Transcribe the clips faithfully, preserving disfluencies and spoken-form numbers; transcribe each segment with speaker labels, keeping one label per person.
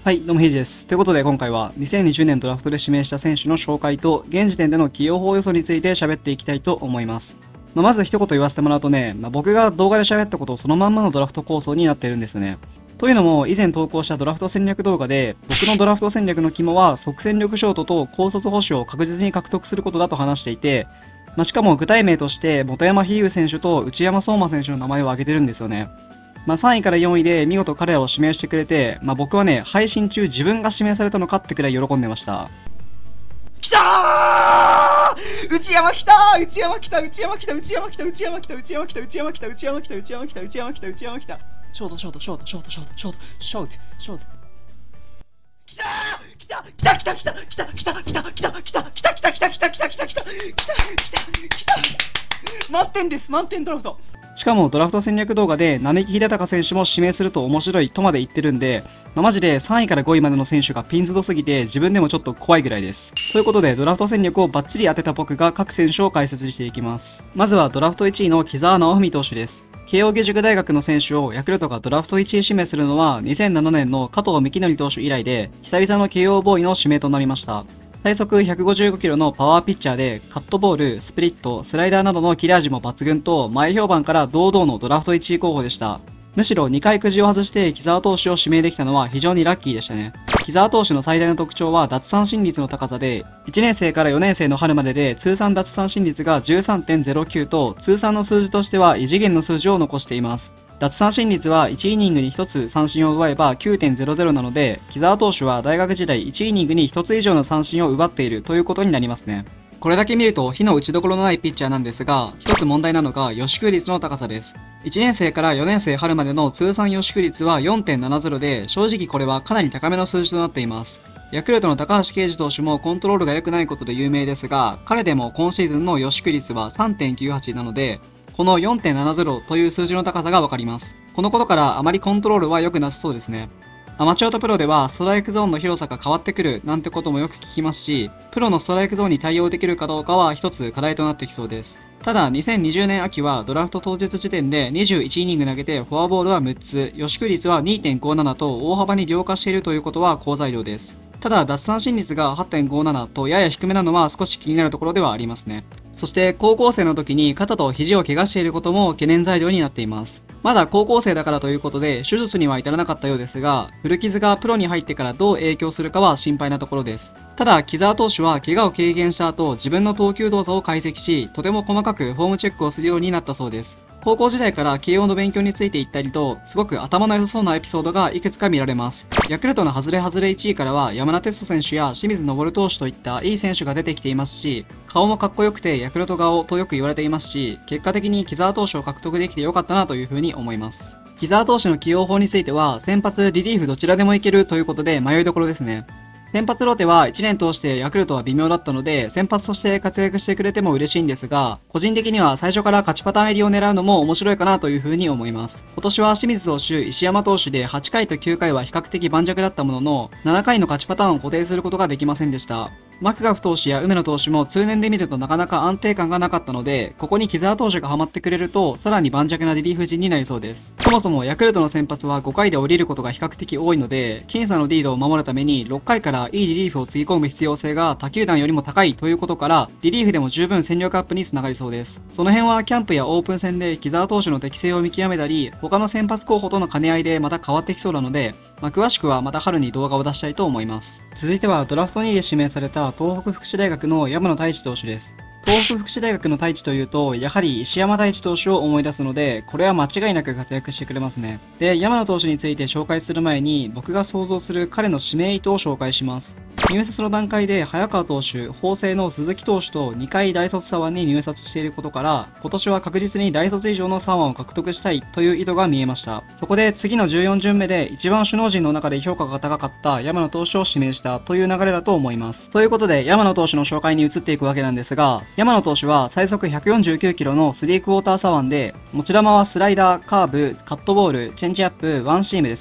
Speaker 1: はい、どうもヘイジです。ということで今回はにせんにじゅうねんドラフトで指名した選手の紹介と現時点での起用法予想について喋っていきたいと思います。まあ、まず一言言わせてもらうとね、まあ、僕が動画で喋ったことそのまんまのドラフト構想になっているんですよね。というのも以前投稿したドラフト戦略動画で僕のドラフト戦略の肝は即戦力ショートと高卒捕手を確実に獲得することだと話していて、まあ、しかも具体名として本山比喩選手と内山壮真選手の名前を挙げてるんですよね。まあ、さんいからよんいで見事彼らを指名してくれて、まあ、僕はね、配信中自分が指名されたのかってくらい喜んでました。
Speaker 2: きたー内山きたー内山きた内山きた内山きた内山きた内山きた内山きた内山きた内山きた内山きた内山きたショートショートショートショートショートショートショートショートきたーきたきたきたきたきたきたきたきたきたきたきたきたきたきたきたきたきたきたきた満点です満点ドラフト。
Speaker 1: しかもドラフト戦略動画で並木秀隆選手も指名すると面白いとまで言ってるんで、まあ、マジでさんいからごいまでの選手がピンズドすぎて自分でもちょっと怖いぐらいです。ということでドラフト戦略をバッチリ当てた僕が各選手を解説していきます。まずはドラフトいちいの木澤直文投手です。慶應義塾大学の選手をヤクルトがドラフトいちい指名するのはにせんななねんの加藤幹則投手以来で久々の慶応ボーイの指名となりました。最速ひゃくごじゅうごキロのパワーピッチャーでカットボール、スプリット、スライダーなどの切れ味も抜群と前評判から堂々のドラフトいちい候補でした。むしろにかいくじを外して木澤投手を指名できたのは非常にラッキーでしたね。木澤投手の最大の特徴は奪三振率の高さでいちねん生からよねん生の春までで通算奪三振率が じゅうさんてんゼロきゅう と通算の数字としては異次元の数字を残しています。奪三振率はいちイニングにひとつ三振を奪えば きゅうてんゼロゼロ なので木澤投手は大学時代いちイニングにひとつ以上の三振を奪っているということになりますね。これだけ見ると火の打ちどころのないピッチャーなんですが、一つ問題なのが予祝率の高さです。いちねん生からよねん生春までの通算予祝率は よんてんななゼロ で正直これはかなり高めの数字となっています。ヤクルトの高橋奎二投手もコントロールが良くないことで有名ですが、彼でも今シーズンの予祝率は さんてんきゅうはち なので、この よんてんななゼロ という数字の高さがわかります。このことからあまりコントロールは良くなさそうですね。アマチュアとプロではストライクゾーンの広さが変わってくるなんてこともよく聞きますし、プロのストライクゾーンに対応できるかどうかは一つ課題となってきそうです。ただにせんにじゅうねん秋はドラフト当日時点でにじゅういちイニング投げてフォアボールはむっつ、予祝率は にてんごなな と大幅に良化しているということは好材料です。ただ奪三振率が はちてんごなな とやや低めなのは少し気になるところではありますね。そして高校生の時に肩と肘を怪我していることも懸念材料になっています。まだ高校生だからということで手術には至らなかったようですが、古傷がプロに入ってからどう影響するかは心配なところです。ただ木澤投手は怪我を軽減した後自分の投球動作を解析し、とても細かくフォームチェックをするようになったそうです。高校時代から慶応の勉強についていったりと、すごく頭の良さそうなエピソードがいくつか見られます。ヤクルトの外れ外れいちいからは山田哲人選手や清水昇投手といったいい選手が出てきていますし、顔もかっこよくてヤクルト顔とよく言われていますし、結果的に木澤投手を獲得できてよかったなというふうに思います。木澤投手の起用法については先発、リリーフどちらでもいけるということで迷いどころですね。先発ローテはいちねん通してヤクルトは微妙だったので先発として活躍してくれても嬉しいんですが、個人的には最初から勝ちパターン入りを狙うのも面白いかなというふうに思います。今年は清水投手、石山投手ではちかいときゅうかいは比較的盤石だったもののななかいの勝ちパターンを固定することができませんでした。マクガフ投手や梅野投手も通年で見るとなかなか安定感がなかったので、ここに木澤投手がハマってくれるとさらに盤石なリリーフ陣になりそうです。そもそもヤクルトの先発はごかいで降りることが比較的多いので、僅差のリードを守るためにろっかいからいいリリーフをつぎ込む必要性が他球団よりも高いということから、リリーフでも十分戦力アップにつながりそうです。その辺はキャンプやオープン戦で木澤投手の適性を見極めたり、他の先発候補との兼ね合いでまた変わってきそうなので、まあ、詳しくはまた春に動画を出したいと思います。続いてはドラフトにいで指名された東北福祉大学の山野太一投手です。東北福祉大学の太一というとやはり石山太一投手を思い出すので、これは間違いなく活躍してくれますね。で、山野投手について紹介する前に僕が想像する彼の指名意図を紹介します。入札の段階で早川投手、法政の鈴木投手とにかい大卒左腕に入札していることから、今年は確実に大卒以上の左腕を獲得したいという意図が見えました。そこで次のじゅうよん巡目で一番首脳陣の中で評価が高かった山野投手を指名したという流れだと思います。ということで山野投手の紹介に移っていくわけなんですが、山野投手は最速ひゃくよんじゅうきゅうキロのスリークォーター左腕で、持ち球はスライダー、カーブ、カットボール、チェンジアップ、ワンシームですね。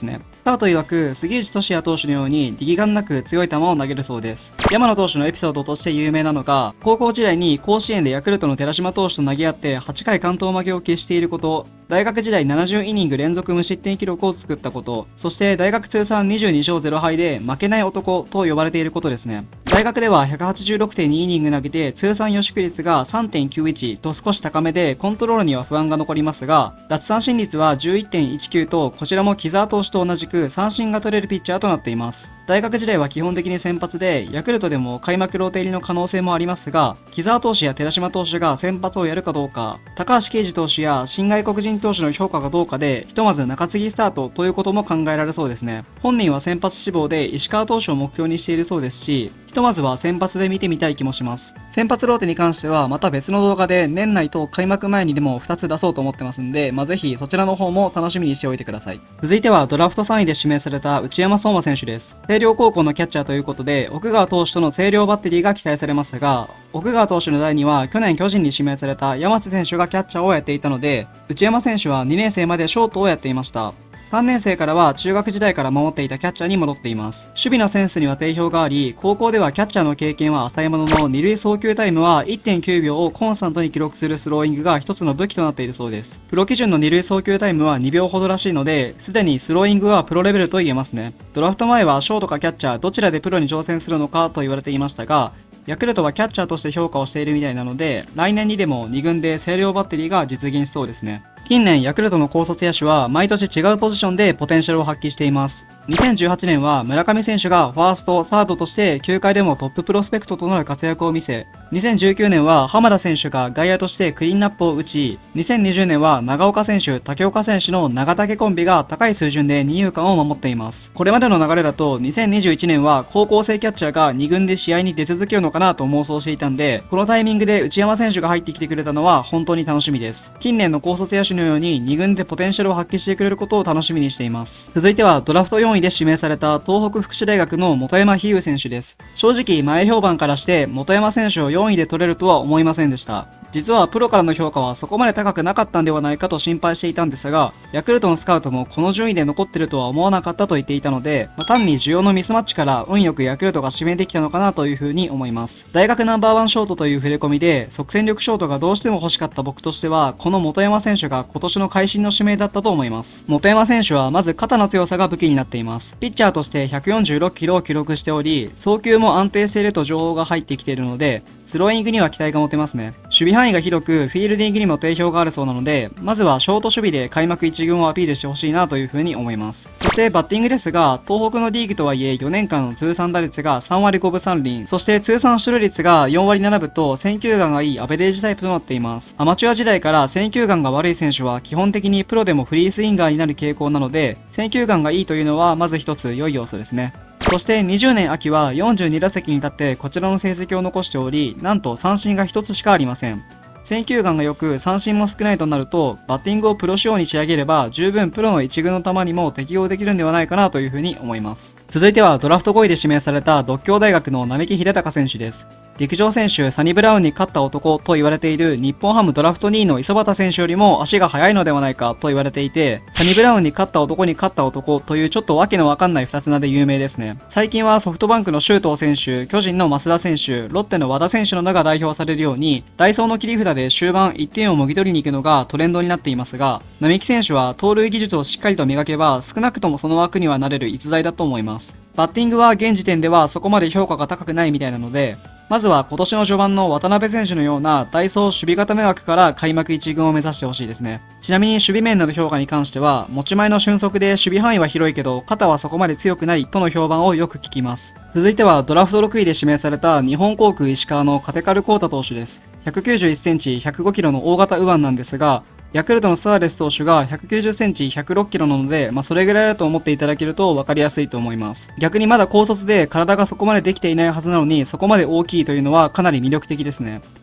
Speaker 1: スタート曰く、杉内俊也投手のように力感なく強い球を投げるそうです。山野投手のエピソードとして有名なのが、高校時代に甲子園でヤクルトの寺島投手と投げ合ってはちかい完投負けを喫していること、大学時代ななじゅうイニング連続無失点記録を作ったこと、そして大学通算にじゅうにしょうぜろはいで負けない男と呼ばれていることですね。大学では ひゃくはちじゅうろくてんに イニング投げて通算予祝率が さんてんきゅういち と少し高めでコントロールには不安が残りますが、奪三振率は じゅういってんいちきゅう とこちらも木澤投手と同じく三振が取れるピッチャーとなっています。大学時代は基本的に先発で、ヤクルトでも開幕ローテ入りの可能性もありますが、木澤投手や寺島投手が先発をやるかどうか、高橋奎二投手や新外国人投手の評価がどうかで、ひとまず中継ぎスタートということも考えられそうですね。本人は先発志望で石川投手を目標にしているそうですし、ひとまずは先発で見てみたい気もします。先発ローテに関してはまた別の動画で年内と開幕前にでもふたつ出そうと思ってますんで、まあ、ぜひそちらの方も楽しみにしておいてください。続いてはドラフトさんいで指名された内山壮真選手です。星稜高校のキャッチャーということで、奥川投手との星稜バッテリーが期待されますが、奥川投手の代には去年巨人に指名された山瀬選手がキャッチャーをやっていたので、内山選手はにねんせいまでショートをやっていました。さんねんせいからは中学時代から守っていたキャッチャーに戻っています。守備のセンスには定評があり、高校ではキャッチャーの経験は浅いものの、二塁送球タイムは いってんきゅうびょうをコンスタントに記録するスローイングが一つの武器となっているそうです。プロ基準の二塁送球タイムはにびょうほどらしいので、すでにスローイングはプロレベルと言えますね。ドラフト前はショートかキャッチャーどちらでプロに挑戦するのかと言われていましたが、ヤクルトはキャッチャーとして評価をしているみたいなので、来年にでもに軍で星稜バッテリーが実現しそうですね。近年ヤクルトの高卒野手は毎年違うポジションでポテンシャルを発揮しています。にせんじゅうはちねんは村上選手がファースト、サードとして球界でもトッププロスペクトとなる活躍を見せ、にせんじゅうきゅうねんは浜田選手が外野としてクリーンナップを打ち、にせんにじゅうねんは長岡選手、竹岡選手の長竹コンビが高い水準で二遊間を守っています。これまでの流れだとにせんにじゅういちねんは高校生キャッチャーがに軍で試合に出続けるのかなと妄想していたんで、このタイミングで内山選手が入ってきてくれたのは本当に楽しみです。近年の高卒野手のようにに軍でポテンシャルを発揮してくれることを楽しみにしています。続いてはドラフトよんいで指名された東北福祉大学の本山比喩選手です。正直前評判からして本山選手をよんいで取れるとは思いませんでした。実はプロからの評価はそこまで高くなかったんではないかと心配していたんですが、ヤクルトのスカウトもこの順位で残ってるとは思わなかったと言っていたので、まあ、単に需要のミスマッチから運よくヤクルトが指名できたのかなというふうに思います。大学ナンバーワンショートという触れ込みで即戦力ショートがどうしても欲しかった僕としては、この本山選手が今年の会心の指名だったと思います。本山選手はまず肩の強さが武器になっています。ピッチャーとしてひゃくよんじゅうろくキロを記録しており、送球も安定していると情報が入ってきているので、スローイングには期待が持てますね。守備範囲が広く、フィールディングにも定評があるそうなので、まずはショート守備で開幕いち軍をアピールしてほしいなというふうに思います。そしてバッティングですが、東北のリーグとはいえよねんかんの通算打率がさんわりごぶさんりん、そして通算出塁率がよんわりななぶと選球眼がいいアベレージタイプとなっています。アマチュア時代から選球眼が悪い選手は基本的にプロでもフリースインガーになる傾向なので、選球眼がいいというのはまず一つ良い要素ですね。そしてにじゅうねん秋はよんじゅうにだせきに立ってこちらの成績を残しており、なんと三振がひとつしかありません。選球眼が良く三振も少ないとなると、バッティングをプロ仕様に仕上げれば十分プロのいち軍の球にも適用できるんではないかなというふうに思います。続いてはドラフトごいで指名された獨協大学の並木秀隆選手です。陸上選手サニブラウンに勝った男と言われている日本ハムドラフトにいの磯端選手よりも足が速いのではないかと言われていて、サニブラウンに勝った男に勝った男というちょっとわけのわかんない二つ名で有名ですね。最近はソフトバンクの周東選手、巨人の増田選手、ロッテの和田選手の名が代表されるように、ダイソーの切り札で終盤いってんをもぎ取りに行くのがトレンドになっていますが、並木選手は盗塁技術をしっかりと磨けば少なくともその枠にはなれる逸材だと思います。バッティングは現時点ではそこまで評価が高くないみたいなので、まずは今年の序盤の渡辺選手のようなダイソー守備固め枠から開幕いち軍を目指してほしいですね。ちなみに守備面での評価に関しては、持ち前の俊足で守備範囲は広いけど肩はそこまで強くないとの評判をよく聞きます。続いてはドラフトろくいで指名された日本航空石川のカテカルコータ投手です。ひゃくきゅうじゅういっセンチ、ひゃくごキロの大型右腕なんですが、ヤクルトのスアレス投手がひゃくきゅうじゅっセンチ、ひゃくろっキロなので、まあそれぐらいだと思っていただけると分かりやすいと思います。逆にまだ高卒で体がそこまでできていないはずなのに、そこまで大きいというのはかなり魅力的ですね。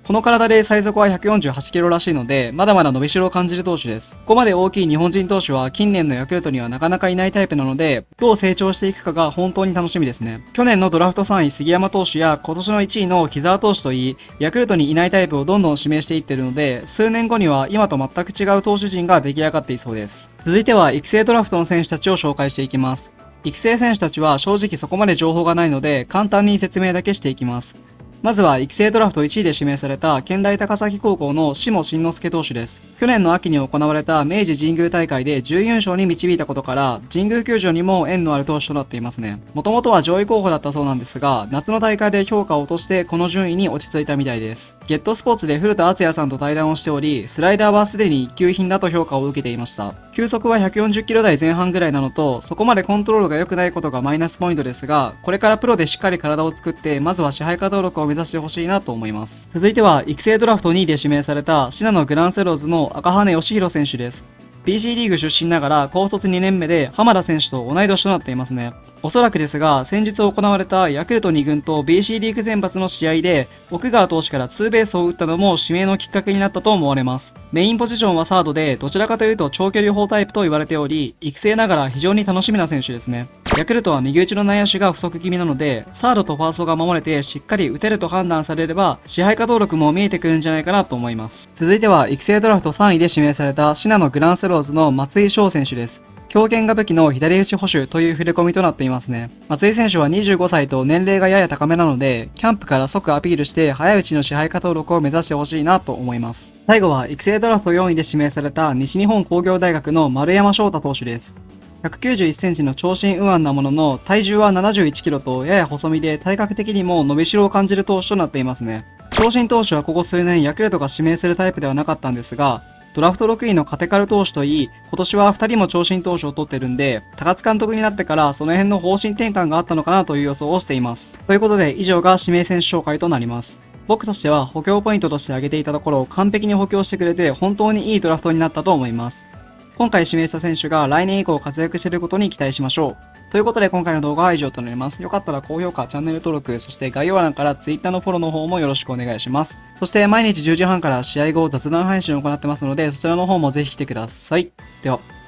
Speaker 1: この体で最速はひゃくよんじゅうはちキロらしいので、まだまだ伸びしろを感じる投手です。ここまで大きい日本人投手は近年のヤクルトにはなかなかいないタイプなので、どう成長していくかが本当に楽しみですね。去年のドラフトさんい杉山投手や今年のいちいの木澤投手といい、ヤクルトにいないタイプをどんどん指名していっているので、数年後には今と全く違う投手陣が出来上がっていそうです。続いては育成ドラフトの選手たちを紹介していきます。育成選手たちは正直そこまで情報がないので、簡単に説明だけしていきます。まずは育成ドラフトいちいで指名された県大高崎高校の下慎之介投手です。去年の秋に行われた明治神宮大会で準優勝に導いたことから神宮球場にも縁のある投手となっていますね。もともとは上位候補だったそうなんですが、夏の大会で評価を落としてこの順位に落ち着いたみたいです。ゲットスポーツで古田敦也さんと対談をしており、スライダーはすでに一級品だと評価を受けていました。球速はひゃくよんじゅっキロ台前半ぐらいなのと、そこまでコントロールが良くないことがマイナスポイントですが、これからプロでしっかり体を作ってまずは支配下登録を目指してほしいなと思います。続いては育成ドラフトにいで指名された信濃グランセローズの赤羽義弘選手です。ビーシー リーグ出身ながら高卒にねんめで浜田選手と同い年となっていますね。おそらくですが、先日行われたヤクルトに軍と ビーシー リーグ選抜の試合で奥川投手からツーベースを打ったのも指名のきっかけになったと思われます。メインポジションはサードで、どちらかというと長距離砲タイプと言われており、育成ながら非常に楽しみな選手ですね。ヤクルトは右打ちの内野手が不足気味なので、サードとファーストが守れてしっかり打てると判断されれば、支配下登録も見えてくるんじゃないかなと思います。続いては育成ドラフトさんいで指名された信濃グランセローズの松井翔選手です。強肩が武器の左打ち捕手という触れ込みとなっていますね。松井選手はにじゅうごさいと年齢がやや高めなので、キャンプから即アピールして早いうちの支配下登録を目指してほしいなと思います。最後は育成ドラフトよんいで指名された西日本工業大学の丸山翔太投手です。ひゃくきゅうじゅういっセンチの長身右腕なものの、体重はななじゅういちキロとやや細身で体格的にも伸びしろを感じる投手となっていますね。長身投手はここ数年ヤクルトが指名するタイプではなかったんですが、ドラフトろくいのカテカル投手といい、今年はふたりも長身投手を取ってるんで、高津監督になってからその辺の方針転換があったのかなという予想をしています。ということで以上が指名選手紹介となります。僕としては補強ポイントとして挙げていたところを完璧に補強してくれて本当にいいドラフトになったと思います。今回指名した選手が来年以降活躍していることに期待しましょう。ということで今回の動画は以上となります。よかったら高評価、チャンネル登録、そして概要欄から Twitter のフォローの方もよろしくお願いします。そして毎日じゅうじはんから試合後雑談配信を行ってますので、そちらの方もぜひ来てください。では。